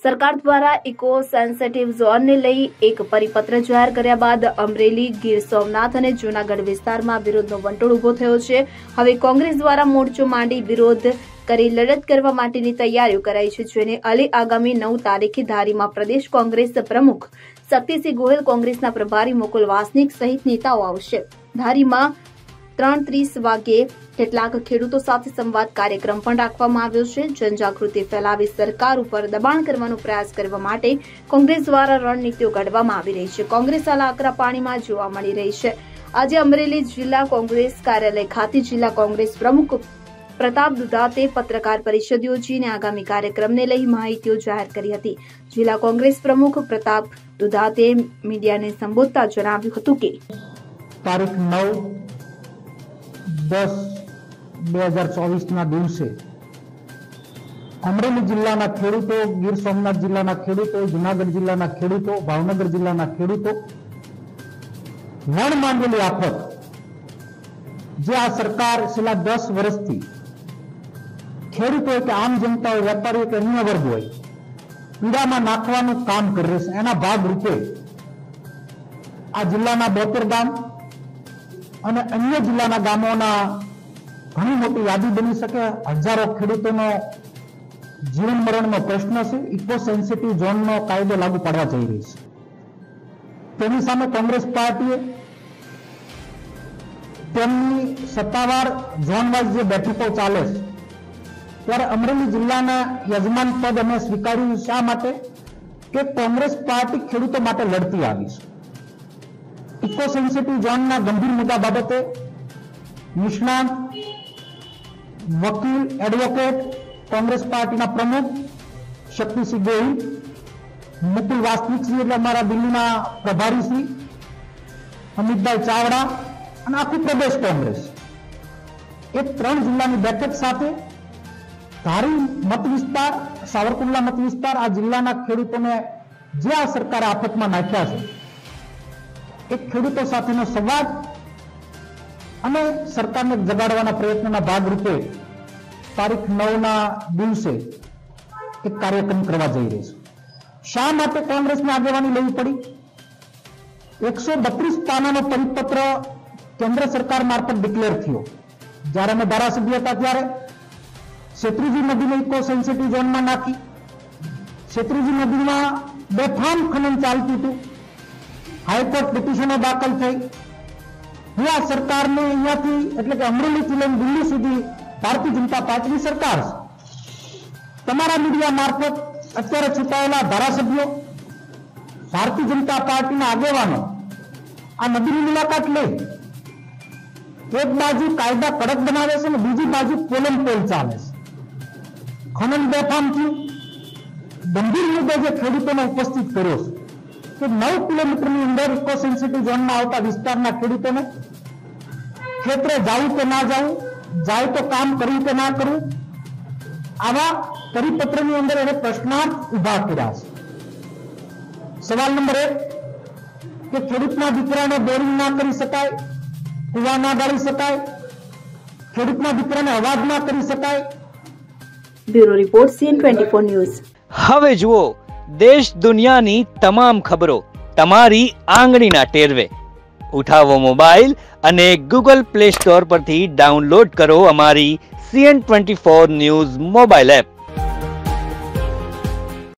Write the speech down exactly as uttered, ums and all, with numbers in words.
સરકાર દ્વારા eco sensitive ઝોનને લઈ એક પરિપત્ર જાહેર કર્યા બાદ અમરેલી, ગીર સોમનાથ અને જૂનાગઢ વિસ્તારમાં વિરોધનો વંટોળ ઉભો થયો છે। હવે કોંગ્રેસ દ્વારા મોરચો માંડી વિરોધ કરી લડત કરવા માટેની તૈયારીઓ કરાઈ છે, જેને અલી આગામી નવ તારીખે ધારીમાં પ્રદેશ કોંગ્રેસ પ્રમુખ શક્તિસિંહ ગોહિલ, કોંગ્રેસના પ્રભારી મુકુલ વાસનિક સહિત નેતાઓ આવશે। ધારીમાં ત્રણ ત્રીસ વાગ્યે કેટલાક ખેડૂતો સાથે સંવાદ કાર્યક્રમ પણ રાખવામાં આવ્યો છે। જનજાગૃતિ ફેલાવી સરકાર ઉપર દબાણ કરવાનો પ્રયાસ કરવા માટે કોંગ્રેસ દ્વારા રણનીતિઓ ઘડવામાં આવી રહી છે। કોંગ્રેસ હાલ આકરા પાણીમાં જોવા મળી રહી છે। આજે અમરેલી જિલ્લા કોંગ્રેસ કાર્યાલય ખાતે જિલ્લા કોંગ્રેસ પ્રમુખ પ્રતાપ દુધાતે પત્રકાર પરિષદ યોજીને આગામી કાર્યક્રમને લઈ માહિતીઓ જાહેર કરી હતી। જિલ્લા કોંગ્રેસ પ્રમુખ પ્રતાપ દુધાતે મીડિયાને સંબોધતા જણાવ્યું હતું કે તારીખ નવ દસ બે હજાર ચોવીસ ના દિવસે અમરેલી જિલ્લાના ખેડૂતો, ગીર સોમનાથ જિલ્લાના ખેડૂતો, જૂનાગઢ જિલ્લાના ખેડૂતો, ભાવનગર જિલ્લાના ખેડૂતો વણ માંગેલી આફત જે આ સરકાર છેલ્લા દસ વર્ષથી ખેડૂતો કે આમ જનતા હોય, વેપારીઓ કે અન્ય વર્ગ હોય, પીડામાં નાખવાનું કામ કરી રહી છે, એના ભાગરૂપે આ જિલ્લાના બોતેર ગામ અને અન્ય જિલ્લાના ગામોના ઘણી મોટી યાદી બની શકે। હજારો ખેડૂતોનો જીવન મરણનો પ્રશ્ન છે। ઇકો સેન્સિટિવ ઝોનનો કાયદો લાગુ પાડવા જઈ રહી છે, તેની સામે કોંગ્રેસ પાર્ટીએ તેમની સત્તાવાર ઝોન વાઇઝ જે બેઠકો ચાલે છે, ત્યારે અમરેલી જિલ્લાના યજમાન પદ અમે સ્વીકાર્યું। શા માટે? કે કોંગ્રેસ પાર્ટી ખેડૂતો માટે લડતી આવી છે। ઇકો સેન્સિટિવ ઝોનના ગંભીર મુદ્દા બાબતે નિષ્ણાંત, વકીલ, એડવોકેટ, કોંગ્રેસ પાર્ટીના પ્રમુખ શક્તિસિંહ ગોહિલ, મુકુલ વાસનિક શ્રી એટલે અમારા દિલ્હીના પ્રભારી શ્રી અમિતભાઈ ચાવડા અને આખું પ્રદેશ કોંગ્રેસ એ ત્રણ જિલ્લાની બેઠક સાથે ધારી મત વિસ્તાર, સાવરકુંડલા મત વિસ્તાર, આ જિલ્લાના ખેડૂતોને જે આ સરકારે આફતમાં નાખ્યા છે, એક ખેડૂતો સાથેનો સંવાદ અને સરકારને જગાડવાના પ્રયત્નના ભાગરૂપે તારીખ નવ ના દિવસે એક કાર્યક્રમ કરવા જઈ રહી છે। શા માટે કોંગ્રેસને આગેવાની લેવી પડી? એકસો બત્રીસ પાનાનો પરિપત્ર કેન્દ્ર સરકાર મારફત ડિક્લેર થયો। જ્યારે અમે ધારાસભ્ય હતા ત્યારે શેત્રુંજી નદીને ઇકો સેન્સિટિવ ઝોનમાં નાખી, શેત્રુંજી નદીમાં બેફામ ખનન ચાલતું હતું, હાઈકોર્ટ પિટિશનો દાખલ થઈ। હું આ સરકારને અહીંયાથી એટલે કે અમરેલીથી લઈને દિલ્હી સુધી ભારતીય જનતા પાર્ટીની સરકાર છે, તમારા મીડિયા મારફત અત્યારે ચૂંટાયેલા ધારાસભ્યો, ભારતીય જનતા પાર્ટીના આગેવાનો આ નદીની મુલાકાત લે, એક બાજુ કાયદા કડક બનાવે છે અને બીજી બાજુ પોલમ પોલ ચાલે છે, ખનન બેફામ થયું। ગંભીર મુદ્દે જે ખેડૂતોને ઉપસ્થિત કર્યો છે કે નવ કિલોમીટરની અંદર ઇકો સેન્સિટિવ ઝોનમાં આવતા વિસ્તારના ખેડૂતોને ખેતરે જવું કે ના જવું, જાય તો કામ કરવું કે ના કરવું, આવા પરિપત્રની અંદર એને પ્રશ્નાર્થ ઉભા કર્યા છે। સવાલ નંબર એક કે ખેડૂતના દીકરાને બોરિંગ ના કરી શકાય, કુવા ના ગાળી શકાય, ખેડૂતના દીકરાને અવાજ ના કરી શકાય। Bureau report CN twenty four news. હવે જુઓ દેશ દુનિયાની તમામ ખબરો તમારી આંગળીના ટેરવે। ઉઠાવો મોબાઈલ અને ગૂગલ પ્લે સ્ટોર પરથી ડાઉનલોડ કરો અમારી CN twenty four news mobile app.